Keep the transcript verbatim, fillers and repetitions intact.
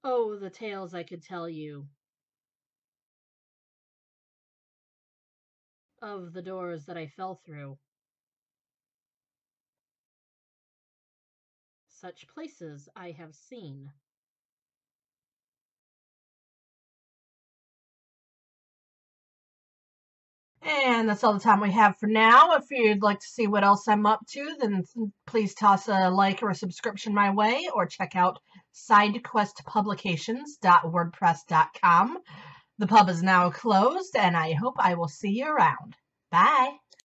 Oh, the tales I could tell you of the doors that I fell through. Such places I have seen. And that's all the time we have for now. If you'd like to see what else I'm up to, then please toss a like or a subscription my way, or check out side quest publications dot wordpress dot com. The pub is now closed, and I hope I will see you around. Bye.